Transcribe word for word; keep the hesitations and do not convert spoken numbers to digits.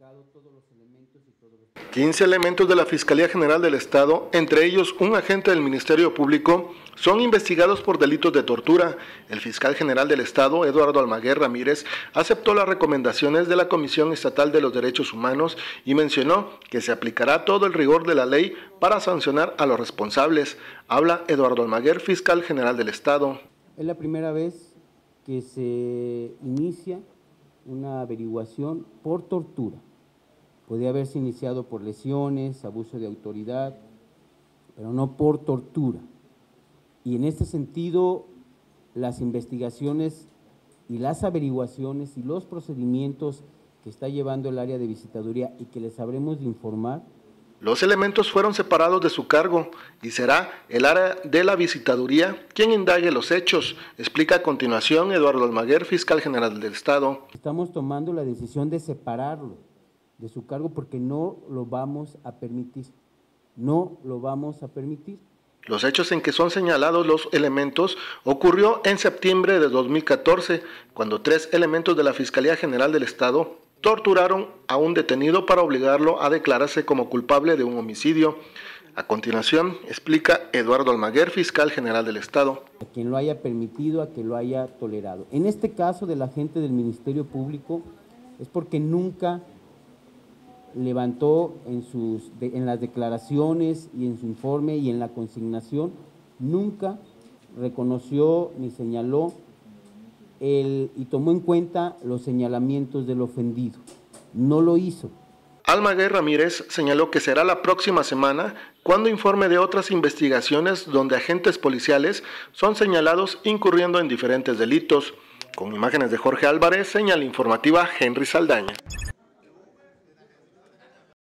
quince elementos de la Fiscalía General del Estado, entre ellos un agente del Ministerio Público, son investigados por delitos de tortura. El fiscal general del Estado, Eduardo Almaguer Ramírez, aceptó las recomendaciones de la Comisión Estatal de los Derechos Humanos y mencionó que se aplicará todo el rigor de la ley para sancionar a los responsables. Habla Eduardo Almaguer, fiscal general del Estado. Es la primera vez que se inicia una averiguación por tortura. Podría haberse iniciado por lesiones, abuso de autoridad, pero no por tortura. Y en este sentido, las investigaciones y las averiguaciones y los procedimientos que está llevando el área de visitaduría y que les habremos de informar. Los elementos fueron separados de su cargo y será el área de la visitaduría quien indague los hechos, explica a continuación Eduardo Almaguer, fiscal general del Estado. Estamos tomando la decisión de separarlo de su cargo porque no lo vamos a permitir, no lo vamos a permitir. Los hechos en que son señalados los elementos ocurrió en septiembre de dos mil catorce, cuando tres elementos de la Fiscalía General del Estado torturaron a un detenido para obligarlo a declararse como culpable de un homicidio. A continuación, explica Eduardo Almaguer, fiscal general del Estado. A quien lo haya permitido, a quien lo haya tolerado. En este caso del agente del Ministerio Público es porque nunca levantó en, sus, de, en las declaraciones y en su informe y en la consignación, nunca reconoció ni señaló el, y tomó en cuenta los señalamientos del ofendido. No lo hizo. Almaguer Ramírez señaló que será la próxima semana cuando informe de otras investigaciones donde agentes policiales son señalados incurriendo en diferentes delitos. Con imágenes de Jorge Álvarez, señal informativa Henry Saldaña.